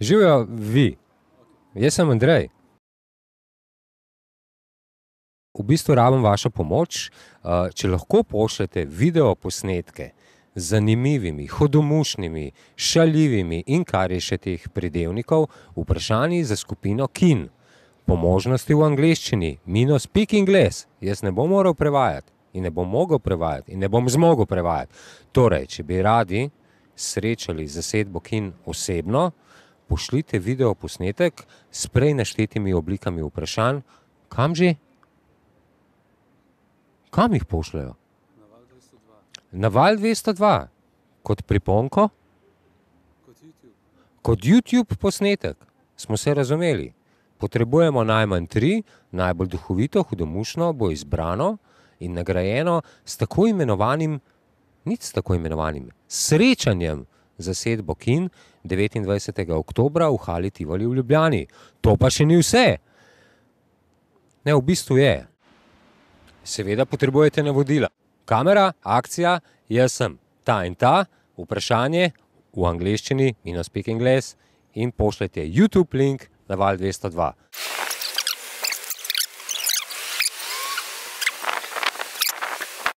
Živijo vi. Jaz sem Andrej. V bistvu rabim vašo pomoč, če lahko pošljete videoposnetke z zanimivimi, hudomušnimi, šaljivimi in kar je še teh pridevnikov, vprašanji za skupino KIN. Po možnosti v angleščini, Speak English. Jaz ne bom moral prevajati in ne bom mogel prevajati in ne bom zmogel prevajati. Torej, če bi radi srečali zasedbo KIN osebno, pošljite videoposnetek s prej naštetimi oblikami vprašanj. Kam že? Kam jih pošljajo? Na Val 202. Kot priponko? Kot YouTube posnetek. Smo se razumeli. Potrebujemo najmanj 3, najbolj duhovito, hudomušno bo izbrano in nagrajeno s tako imenovanim, srečanjem zasedbo KIN 29. oktobra v Hali Tivoli v Ljubljani. To pa še ni vse. Ne, v bistvu je. Seveda potrebujete navodila. Kamera, akcija, jaz sem ta in ta, vprašanje v angleščini, Speak English in pošljete YouTube link na Val 202.